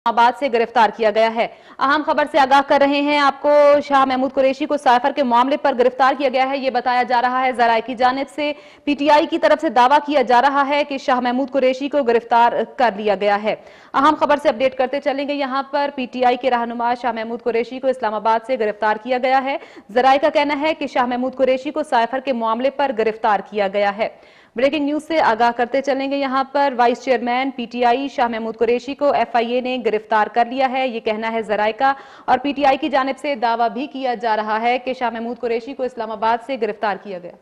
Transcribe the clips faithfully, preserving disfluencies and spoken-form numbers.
इस्लामाबाद से गिरफ्तार किया गया है। अहम खबर से आगाह कर रहे हैं आपको। शाह महमूद कुरैशी को साइफर के मामले पर गिरफ्तार किया गया है, ये बताया जा रहा है। जराये की जानिब से पीटीआई की तरफ से दावा किया जा रहा है कि शाह महमूद कुरैशी को गिरफ्तार कर लिया गया है। अहम खबर से अपडेट करते चलेंगे। यहां पर पीटीआई के रहनुमा शाह महमूद कुरैशी को इस्लामाबाद से गिरफ्तार किया गया है। जराये का कहना है कि शाह महमूद कुरैशी को साइफर के मामले पर गिरफ्तार किया गया है। ब्रेकिंग न्यूज से आगाह करते चलेंगे। यहां पर vice chairman PTI Shah Mahmood Qureshi को एफआईए ने गिरफ्तार कर लिया है, ये कहना है जराये का। और पीटीआई की जानिब से दावा भी किया जा रहा है कि शाह महमूद कुरैशी को इस्लामाबाद से गिरफ्तार किया गया।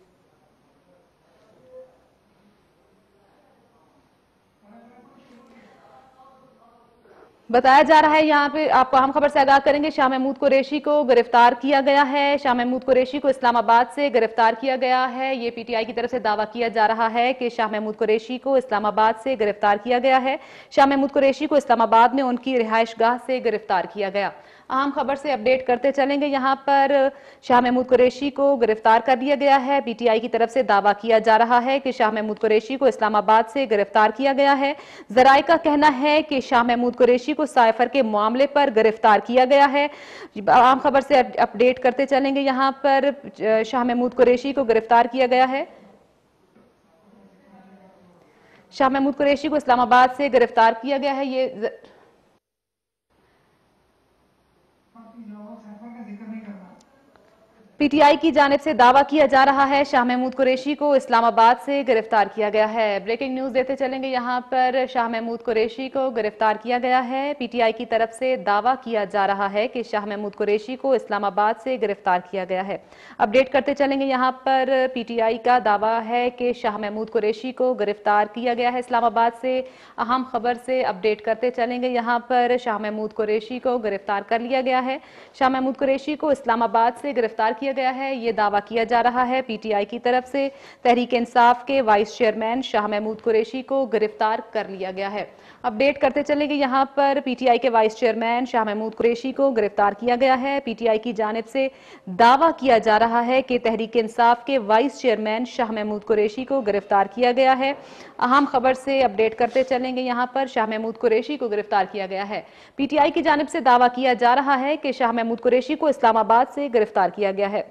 बताया जा रहा है, यहाँ पे आपको अहम खबर से आगाह करेंगे। शाह महमूद कुरैशी को गिरफ्तार किया गया है। शाह महमूद कुरैशी को इस्लामाबाद से गिरफ्तार किया गया है। ये पीटीआई की तरफ से दावा किया जा रहा है कि शाह महमूद कुरैशी को इस्लामाबाद से गिरफ्तार किया गया है। शाह महमूद कुरैशी को इस्लामाबाद में उनकी रिहाइशगाह से गिरफ्तार किया गया। अहम खबर से अपडेट करते चलेंगे। यहाँ पर शाह महमूद कुरैशी को गिरफ्तार कर लिया गया है। पीटीआई की तरफ से दावा किया जा रहा है कि शाह महमूद कुरैशी को इस्लामाबाद से गिरफ्तार किया गया है। जराये का कहना है कि शाह महमूद कुरैशी को साइफर के मामले पर गिरफ्तार किया गया है। आम खबर से अपडेट करते चलेंगे। यहां पर शाह महमूद कुरैशी को गिरफ्तार किया गया है। शाह महमूद कुरैशी को इस्लामाबाद से गिरफ्तार किया गया है। ये पीटीआई की जानिब से दावा किया जा रहा है शाह महमूद कुरैशी को इस्लामाबाद से गिरफ्तार किया गया है। ब्रेकिंग न्यूज देते चलेंगे। यहां पर शाह महमूद कुरैशी को गिरफ्तार किया गया है। पीटीआई की तरफ से दावा किया जा रहा है कि शाह महमूद कुरैशी को इस्लामाबाद से गिरफ्तार किया गया है। अपडेट करते चलेंगे। यहां पर पीटीआई का दावा है कि शाह महमूद कुरैशी को गिरफ्तार किया गया है इस्लामाबाद से। अहम खबर से अपडेट करते चलेंगे। यहां पर शाह महमूद कुरैशी को गिरफ्तार कर लिया गया है। शाह महमूद कुरैशी को इस्लामाबाद से गिरफ्तार किया गया है, ये दावा किया जा रहा है पीटीआई की तरफ से। तहरीक इंसाफ के वाइस चेयरमैन शाह महमूद कुरैशी को गिरफ्तार कर लिया गया है। अपडेट करते चलेंगे। यहां पर पीटीआई के वाइस चेयरमैन शाह महमूद कुरैशी को गिरफ्तार किया गया है। पीटीआई की जानिब से दावा किया जा रहा है कि तहरीक इंसाफ के वाइस चेयरमैन शाह महमूद कुरैशी को गिरफ्तार किया गया है। अहम खबर से अपडेट करते चलेंगे। यहां पर शाह महमूद कुरैशी को गिरफ्तार किया गया है। पीटीआई की जानिब से दावा किया जा रहा है कि शाह महमूद कुरैशी को इस्लामाबाद से गिरफ्तार किया गया है।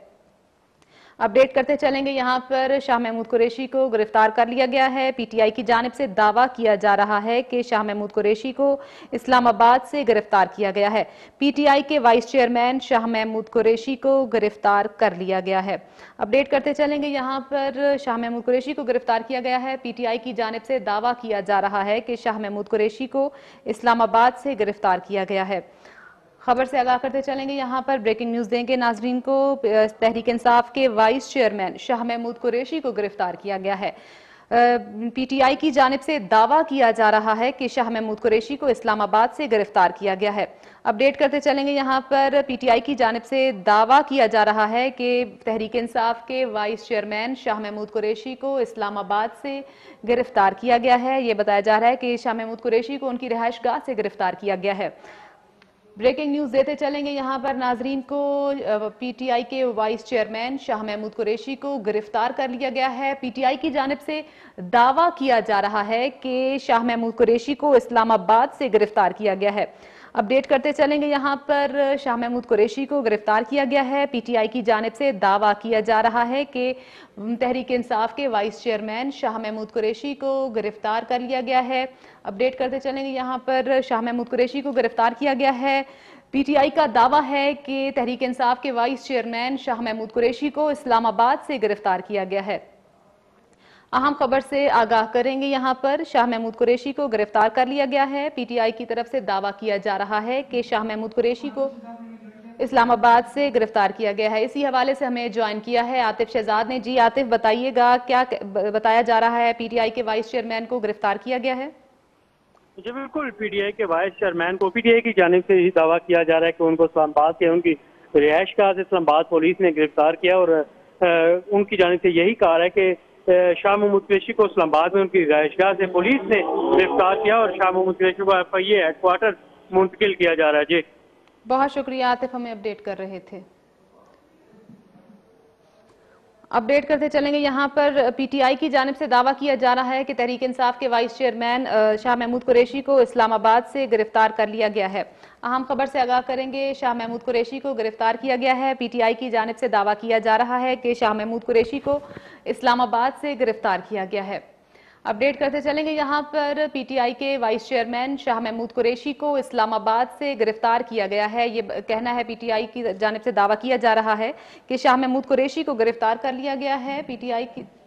अपडेट करते चलेंगे। यहां पर शाह महमूद कुरैशी को गिरफ्तार कर लिया गया है। पीटीआई की जानिब से दावा किया जा रहा है कि शाह महमूद कुरैशी को इस्लामाबाद से गिरफ्तार किया गया है। पीटीआई के वाइस चेयरमैन शाह महमूद कुरैशी को गिरफ्तार कर लिया गया है। अपडेट करते चलेंगे। यहां पर शाह महमूद कुरैशी को गिरफ्तार किया गया है। पीटीआई की जानिब से दावा किया जा रहा है कि शाह महमूद कुरैशी को इस्लामाबाद से गिरफ्तार किया गया है। खबर से आगाह करते चलेंगे। यहां पर ब्रेकिंग न्यूज देंगे नाजरीन को। तहरीक इंसाफ के वाइस चेयरमैन शाह महमूद कुरैशी को गिरफ्तार किया गया है। पीटीआई की जानिब से दावा किया जा रहा है कि शाह महमूद कुरैशी को इस्लामाबाद से गिरफ्तार किया गया है। अपडेट करते चलेंगे। यहां पर पीटीआई की जानिब से दावा किया जा रहा है कि तहरीक इंसाफ के वाइस चेयरमैन शाह महमूद कुरैशी को इस्लामाबाद से गिरफ्तार किया गया है। ये बताया जा रहा है कि शाह महमूद कुरैशी को उनकी रिहाइशगाह से गिरफ्तार किया गया है। ब्रेकिंग न्यूज देते चलेंगे। यहां पर नाजरीन को पीटीआई के वाइस चेयरमैन शाह महमूद कुरैशी को गिरफ्तार कर लिया गया है। पीटीआई की जानिब से दावा किया जा रहा है कि शाह महमूद कुरैशी को इस्लामाबाद से गिरफ्तार किया गया है। अपडेट करते चलेंगे। यहां पर शाह महमूद कुरैशी को गिरफ्तार किया गया है। पीटीआई की जानिब से दावा किया जा रहा है कि तहरीक इंसाफ के वाइस चेयरमैन शाह महमूद कुरैशी को गिरफ्तार कर लिया गया है। अपडेट करते चलेंगे। यहां पर शाह महमूद कुरैशी को गिरफ्तार किया गया है। पीटीआई का दावा है कि तहरीक इंसाफ के वाइस चेयरमैन शाह महमूद कुरैशी को इस्लामाबाद से गिरफ्तार किया गया है। अहम खबर से आगाह करेंगे। यहां पर शाह महमूद कुरैशी को गिरफ्तार कर लिया गया है। पीटीआई की तरफ से दावा किया जा रहा है कि शाह महमूद कुरैशी को इस्लामाबाद से गिरफ्तार किया गया है। इसी हवाले से हमें ज्वाइन किया है आतिफ शहजाद ने। जी आतिफ, बताइएगा क्या बताया जा रहा है? पीटीआई के वाइस चेयरमैन को गिरफ्तार किया गया है। जी बिल्कुल, पीटीआई के वाइस चेयरमैन को पीटीआई की जानिब से ही दावा किया जा रहा है कि उनको इस्लामाबाद के उनकी रिहाइश गाह से इस्लामाबाद पुलिस ने गिरफ्तार किया और उनकी जानिब से यही कहा है कि शाह महमूद कुरैशी को इस्लामाबाद में उनकी रिहाइश गाह से पुलिस ने गिरफ्तार किया और शाह महमूद कुरैशी को एफआईए हेडक्वार्टर मुंतकिल किया जा रहा है। जी बहुत शुक्रिया आतिफ, हमें अपडेट कर रहे थे। अपडेट करते चलेंगे यहाँ पर पीटीआई की जानिब से दावा किया जा रहा है कि तहरीक इंसाफ के वाइस चेयरमैन शाह महमूद कुरैशी को इस्लामाबाद से गिरफ्तार कर लिया गया है। अहम खबर से आगाह करेंगे, शाह महमूद कुरैशी को गिरफ्तार किया गया है। पीटीआई की जानिब से दावा किया जा रहा है कि शाह महमूद कुरैशी को इस्लामाबाद से गिरफ्तार किया गया है। अपडेट करते चलेंगे यहाँ पर पीटीआई के वाइस चेयरमैन शाह महमूद कुरैशी को इस्लामाबाद से गिरफ्तार किया गया है। ये कहना है, पीटीआई की जानिब से दावा किया जा रहा है कि शाह महमूद कुरैशी को गिरफ्तार कर लिया गया है। पीटीआई की